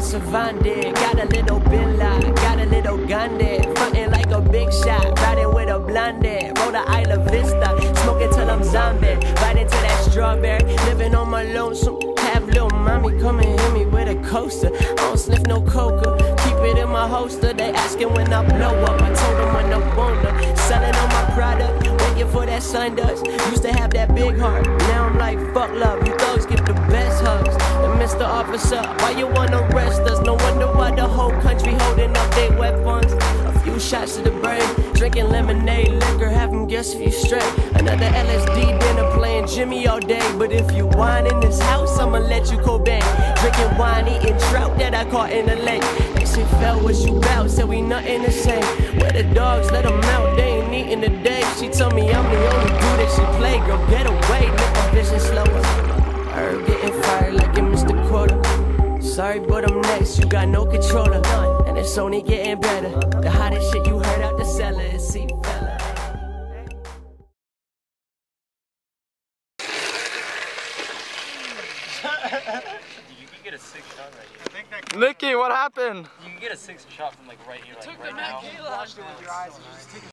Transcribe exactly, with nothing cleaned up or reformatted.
Savande, got a little Billa, got a little Gandhi, frontin' like a big shot, riding with a blonde, roll the Isla Vista, smoking till I'm zombie, biting to that strawberry, living on my lonesome. Have little mommy come and hit me with a coaster. I don't sniff no coca, keep it in my holster. They asking when I blow up, I told them when I wanna. Selling on my product, waiting for that sun dust. Used to have that big heart, now I'm like fuck love. You thugs get the best hugs. And Mister Officer, why you wanna arrest us? No wonder why the whole country holding up their weapons. A few shots to the brain, drinking lemonade, liquor, have them guess if you straight. Another L S D dinner, playing Jimmy all day. But if you whine in this house, I'ma let you go bang. Drinking wine, eating trout that I caught in the lake. That shit fell, what you bout, said we nothing the same. Where the dogs, let them out, they ain't eating today. She told me I'm the only dude that she play. Girl, get away, make my vision slower. Herb getting fired like it Mister Quota. Sorry, but I'm next, you got no controller. And it's only getting better. The hottest shit you heard out the cellar is C fella. You can get a six shot right here. Nikki, what happened? You can get a six shot from like right here, like Took right the now. Watched it with your eyes.